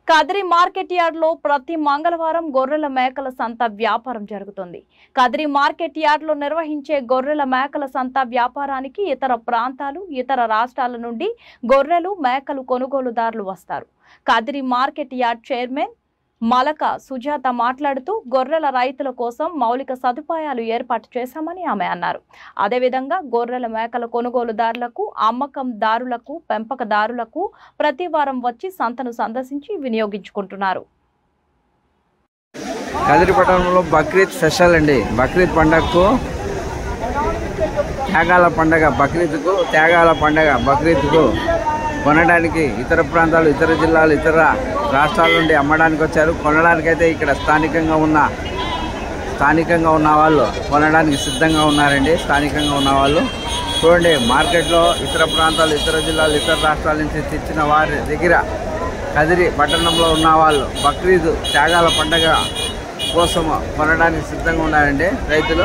Kadiri market yard లో ప్రతి మంగళవారం గొర్రెల మేకల సంత వ్యాపారం జరుగుతుంది. కదిరి మార్కెట్ యార్డ్ లో నిర్వహించే గొర్రెల మేకల సంత వ్యాపారానికి ఇతర ప్రాంతాలు, ఇతర రాష్ట్రాల నుండి గొర్రెలు, మేకలు కొనుగోలుదారులు వస్తారు. Kadiri market yard chairman Malaka Sujatha మాట్లాడుతూ గొర్రెల రైతుల కోసం మౌలిక సదుపాయాలు ఏర్పాటు చేశామని ఆమె అన్నారు. అదేవిధంగా గొర్రెల మేకల కొనుగోలుదారులకు, అమ్మకందారులకు, పెంపకదారులకు ప్రతి వారం వచ్చి సంతను సందర్శించి వినియోగించుకుంటున్నారు. కదిరి పట్టణంలో బక్రీద్ స్పెషల్ అండి. బక్రీద్ పండగకు త్యాగాల పండగ, బక్రీద్కు త్యాగాల పండగ, బక్రీద్కు కొనడానికి ఇతర ప్రాంతాలు, ఇతర జిల్లాలు, ఇతర రాష్ట్రాల నుండి అమ్మడానికి వచ్చారు. కొనడానికైతే ఇక్కడ స్థానికంగా ఉన్న వాళ్ళు కొనడానికి సిద్ధంగా ఉన్నారండి. స్థానికంగా ఉన్న వాళ్ళు చూడండి, మార్కెట్లో ఇతర ప్రాంతాలు, ఇతర జిల్లాలు, ఇతర రాష్ట్రాల నుంచి తెచ్చిన వారి దగ్గర కదిరి పట్టణంలో ఉన్న వాళ్ళు బక్రీద్ త్యాగాల పండగ కోసం కొనడానికి సిద్ధంగా ఉన్నారండి రైతులు.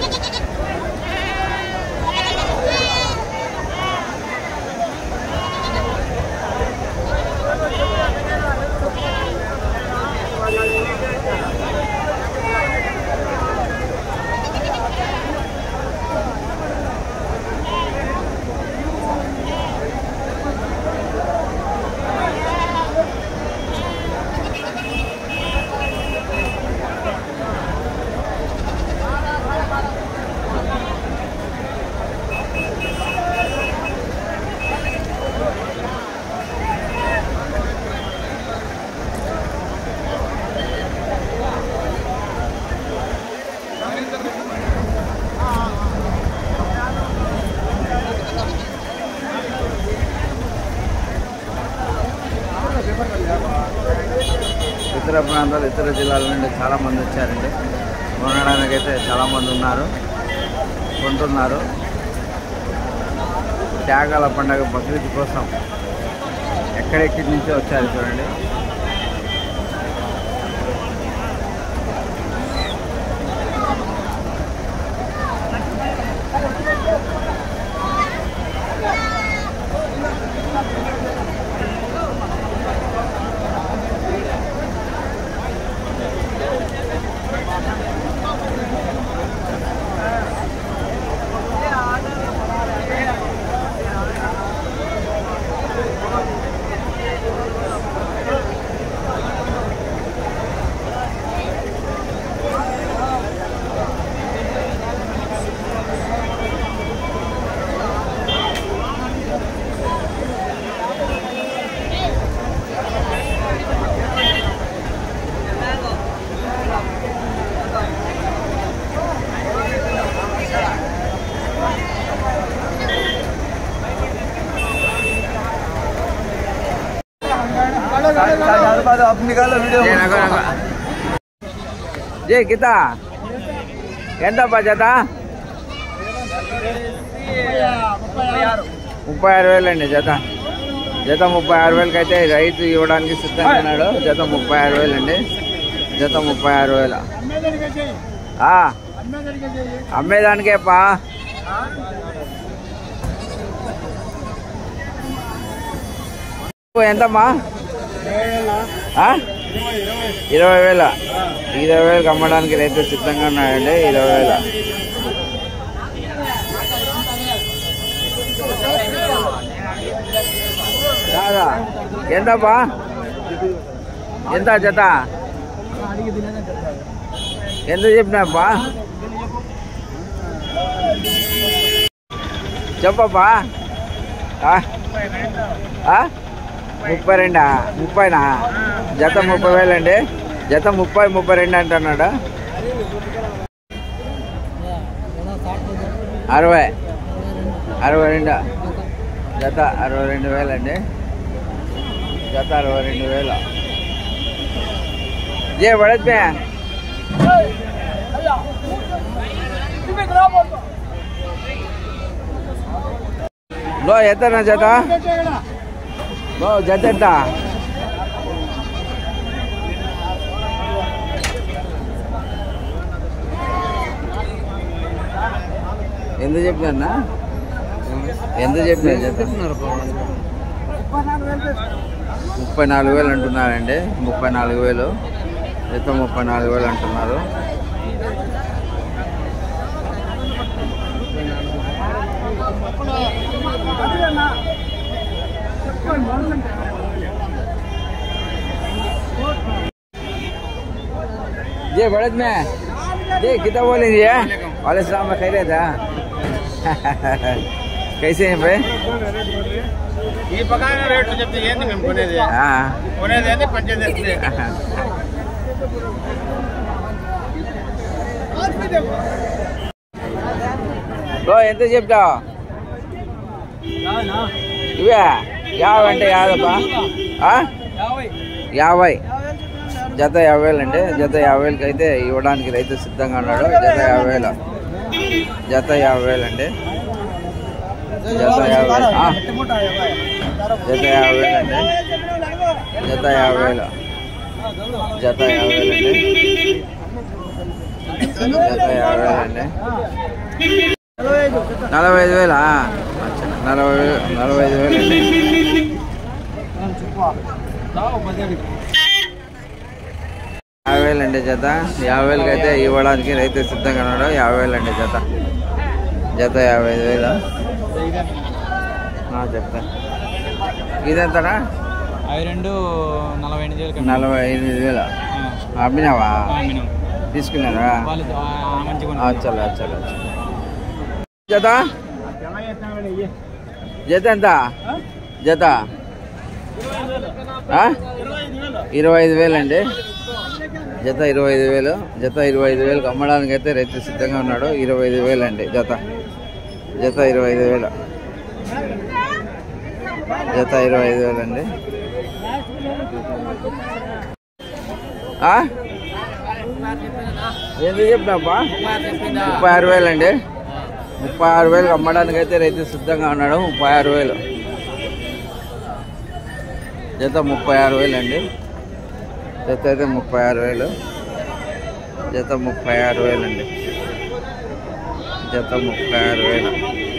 ఇతర ప్రాంతాలు, ఇతర జిల్లాల నుండి చాలామంది వచ్చారండి. కొనడానికైతే చాలామంది ఉన్నారు, కొంటున్నారు. త్యాగాల పండగ బక్రీద్ కోసం ఎక్కడెక్కడి నుంచో వచ్చారు చూడండి. జే గీత ఎంతప్పా జత? 36,000 అండి జత. 36,000 అయితే రైతు ఇవ్వడానికి సిద్ధంగా ఉన్నాడు. జత 36,000 అండి. జత 36,000. అమ్మేదానికేపా. ఎంతమ్మా? 20,000. 20,000 అమ్మడానికి రైతు సిద్ధంగా ఉన్నాయండి. 20,000. కాదా ఎంతప్పా? ఎంత జత? ఎంత చెప్పినాపా? చెప్పప్పా. 32? 30నా? జత 30,000 అండి. జత 30, 32 అంటున్నాడు. 62. జత 62,000 అండి. జత 62,000. జే పడద్దు లో ఎంతనా జత? లో జత ఎంత? ఎంత చెప్పినా? ఎంత చెప్పినా? జత 34,000 అంటున్నారండి. 34,000 జత 34,000 అంటున్నారు. ये बड़द में ये कितना बोलेंगे वाले सलाम में खैर था कैसे हैं भाई ये पकाने रेट जब ये नहीं हम कोने दे हाँ कोने दे पंचायत दे तो ఎంత చెప్తావు ఇవే 50 అంటే యాదప్పా 50 జత 50,000 అండి. జత 50,000కి అయితే ఇవ్వడానికి రైతు సిద్ధంగా ఉన్నాడు. జత 50,000 జత 50,000 అండి. జత 50,000 జత 50,000 అండి. జత 50,000 జత 50,000 అండి. జత 50,000 అండి. 45,000 45,000 అండి. 50,000 అండి జత. 50,000కి అయితే ఇవ్వడానికి రైతు సిద్ధంగా ఉన్నాడు. 50,000 అండి జత. జత 55,000 చెప్తా. ఇదెంతనా? 45,000 అమ్మినావా? తీసుకున్నారా? చలో చలో. జత జత ఎంత? జత 25,000 అండి. జత 25,000. జత 25,000కి అమ్మడానికి అయితే రైతు సిద్ధంగా ఉన్నాడు. 25,000 అండి జత. జత 25,000 జత 25,000 అండి. ఎందుకు చెప్పినాపా? 36,000 అండి. 36,000కి అమ్మడానికి అయితే రైతు సిద్ధంగా ఉన్నాడు. 36,000 జత 36,000 అండి. జత అయితే 36,000. జత 36,000 అండి. జత 36,000.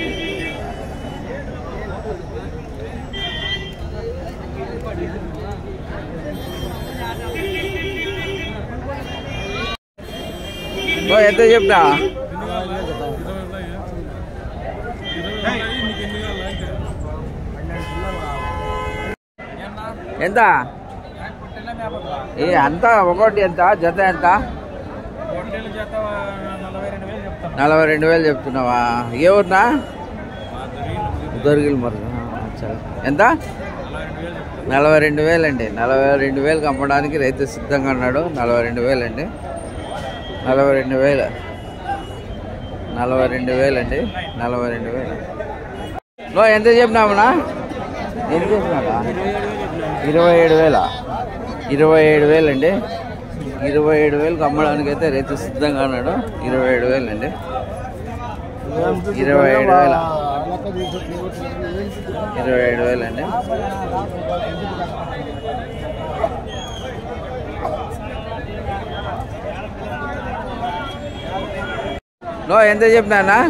ఎంత చెప్తా? ఎంత? అంతా ఒకటి ఎంత? జత ఎంత? 42,000 చెప్తున్నావా? ఏ ఊరినా? దొరికిలు మరి. ఎంత? 42,000 అండి. 42,000కి అమ్మడానికి రైతు సిద్ధంగా ఉన్నాడు. 42,000 అండి. 42,000 42,000 అండి. 42,000. ఎంత చెప్పినామన్నా? ఎన్ని చెప్పినారా? 27,000. 27,000 అండి. 27,000కి అమ్మడానికి అయితే రైతు సిద్ధంగా ఉన్నాడు. 27,000 అండి. 27,000. 27,000 అండి. ఎంత చెప్పినా?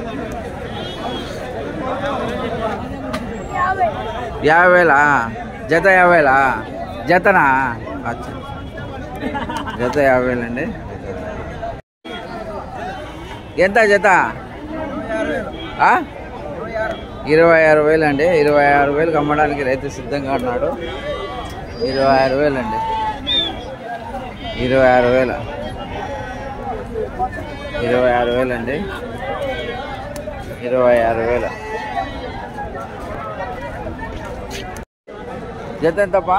50,000. జత 50,000. జతనా? జత 50,000 అండి. ఎంత జత? 26,000 అండి. 26,000కి అమ్మడానికి రైతు సిద్ధంగా ఉన్నాడు. 26,000 అండి. 26,000. 26,000 అండి. 26,000. జత ఎంతప్పా?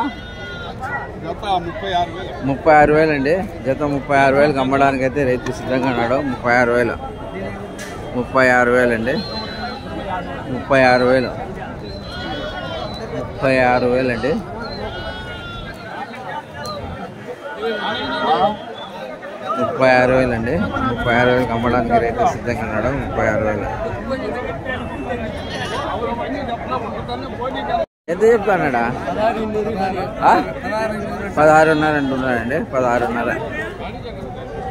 36,000 అండి. జత 36,000కి అమ్మడానికి అయితే రైతు సిద్ధంగా ఉన్నాడు. 36,000. 36,000 అండి. 36,000. 36,000 అండి. 36,000 అండి. 36,000కి అమ్మడానికి రైతు సిద్ధంగా ఉన్నాడు. 36,000. ఎంత చెప్తాడా? 16,500 అంటున్నాడండి. 16,500.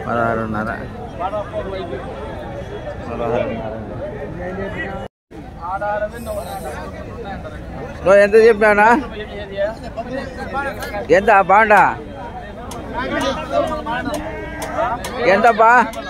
16,500. 16,500. ఎంత చెప్పినానా? ఎంత బాగుండా? ఎంతబ్బా?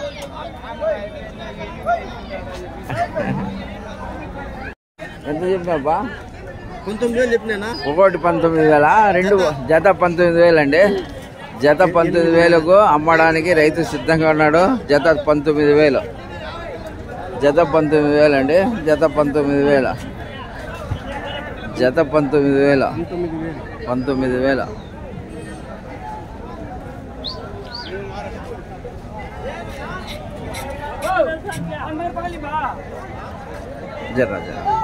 ఎంత చెప్పినాబ్బా? 19,000 చెప్పినా. ఒకటి 19,000, రెండు జత 19,000 అండి. జత 19,000కు అమ్మడానికి రైతు సిద్ధంగా ఉన్నాడు. జత 19,000, జత 19,000 అండి. జత 19,000, జత 19,000, 19,000. జర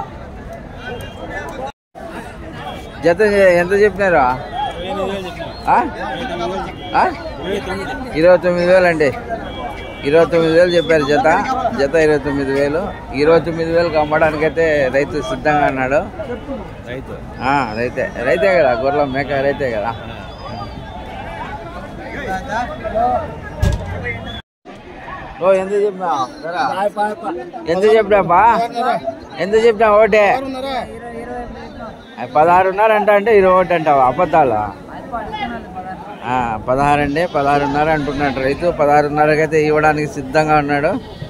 జత ఎంత చెప్పినారా? 29,000 అండి. 29,000 చెప్పారు జత. జత 29,000. 29,000కి అమ్మడానికైతే రైతు సిద్ధంగా అన్నాడు. రైతే కదా, గొర్రెల మేక రైతే కదా. ఓ ఎంత చెప్పినా? ఎంత చెప్పినాబా? ఎంత చెప్పినా? ఒకటే 16.5 అంటే 21 అంటావా? అబద్ధాలు. 16 అండి, 16.5 అంటున్నాడు రైతు. 16.5కి అయితే ఇవ్వడానికి సిద్ధంగా ఉన్నాడు.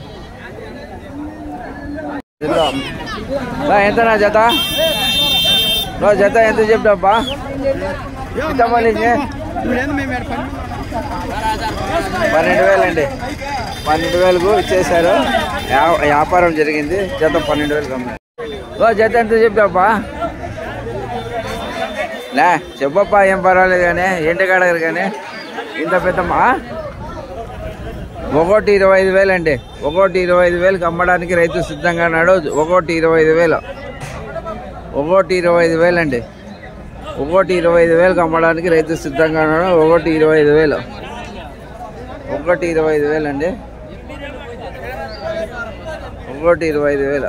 ఎంతనా జత? జత ఎంత చెప్పాబ్బా? ఎంత మళ్ళీ? 12,000 అండి. 12,000కు ఇచ్చేసారు. వ్యాపారం జరిగింది. జత 12,000కి అమ్మాయి. జత ఎంత చెప్పాబ్బా? లే చెప్పప్పా, ఏం పర్వాలేదు కానీ. ఏంటి కడగరు కానీ ఇంత పెద్దమ్మా. 1,25,000 అండి. 1,25,000కి అమ్మడానికి రైతు సిద్ధంగా ఉన్నాడు. 1,25,000, 1,25,000 అండి. 1,25,000కి అమ్మడానికి రైతు సిద్ధంగా ఉన్నాడు. 1,25,000, 1,25,000 అండి. 1,25,000.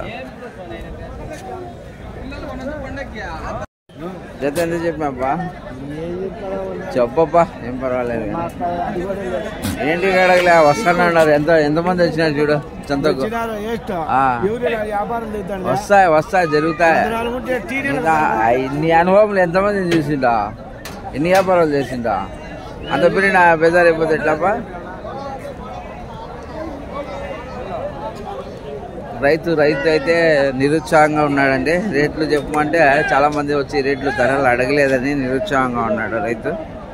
జత ఎంత చెప్పినాబ్బా? చెప్పప్పా, ఏం పర్వాలేదు. ఏంటి అడగలే, వస్తానన్నారు. ఎంతమంది వచ్చినారు చూడు చంతకు. వస్తాయి జరుగుతాయి. నీ అనుభవంలో ఎంతమంది చూసిండా? ఎన్ని వ్యాపారాలు చేసిండా? అంత పిరి నా బేజారైపోతే ఎట్లాపా? రైతు అయితే నిరుత్సాహంగా ఉన్నాడండి. రేట్లు చెప్పమంటే చాలా మంది వచ్చి రేట్లు ధరలు అడగలేదని నిరుత్సాహంగా ఉన్నాడు రైతు.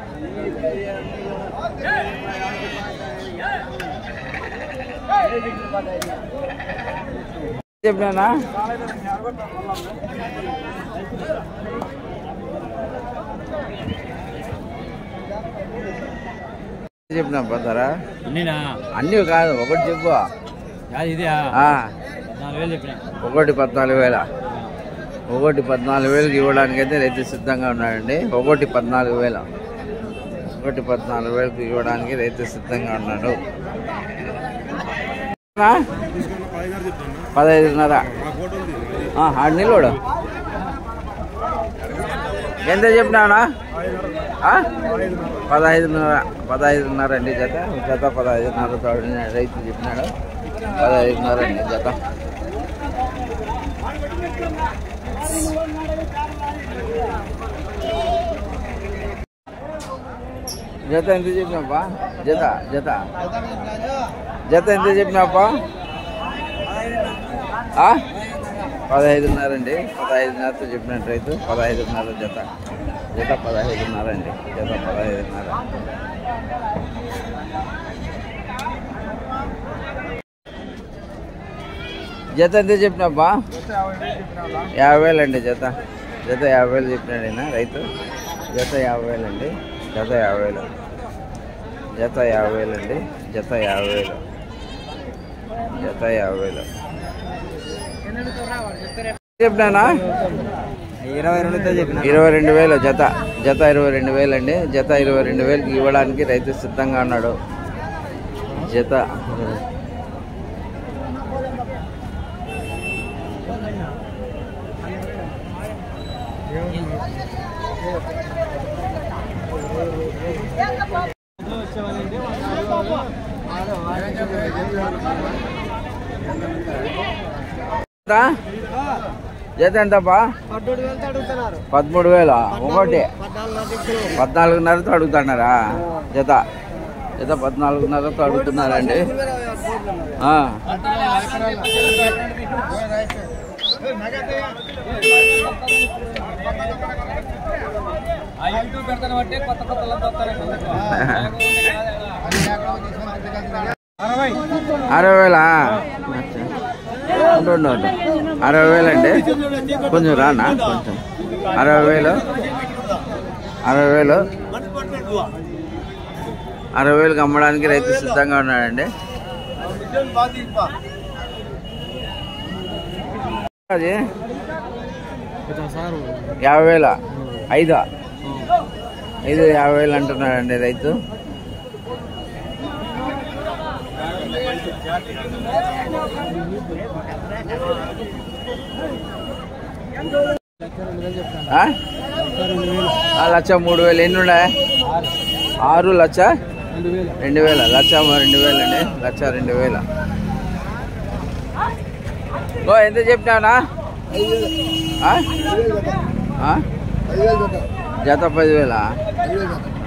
చెప్పినా? చెప్పినా ధర? అన్నీ కాదు, ఒకటి చెప్పు. 1,14,000. 1,14,000కి ఇవ్వడానికి అయితే రైతు సిద్ధంగా ఉన్నాడండి. 1,14,000, 1,14,000కి ఇవ్వడానికి రైతు సిద్ధంగా ఉన్నాడు. 15.5 ఆడు నిలబడు. ఎంత చెప్పినావునా? 15.5 అండి జత. జత 15.5 రైతు చెప్పినాడు. 15.5 అండి జత. జత ఎంత చెప్పినాపా? జత జత జత ఎంత చెప్పినాపా? 15.5 అండి. 15.5తో చెప్పినట్టు రైతు. 15.5 జత. జత 15.5 అండి. జత 15.5. జత ఎంత చెప్పినాపా? 50,000 అండి జత. జత 50,000 చెప్పినాడు ఆయన రైతు. జత 50,000 అండి. జత 50,000. జత 50,000 అండి. జత 50,000. జత 50,000 చెప్పినానా? 22,000 జత. జత 22,000 అండి. జత 22,000కి ఇవ్వడానికి రైతు సిద్ధంగా ఉన్నాడు. జత జత ఎంతపా? 13,000 ఒకటి. 14,500తో అడుగుతున్నారా? జత 14,500తో అడుగుతున్నారండి. అరవై వేలా? 60,000 అండి. కొంచెం రానా కొంచెం 60,000 60,000కి అమ్మడానికి రైతు సిద్ధంగా ఉన్నాడండి. అది 50,000 5 50,000 అంటున్నాడండి రైతు. లక్ష 3,000 ఎన్ని ఉన్నాయి? 6 లక్ష 2,000 లక్ష 2,000 అండి. లక్ష 2,000. ఎంత చెప్పినావునా? జత 10,000.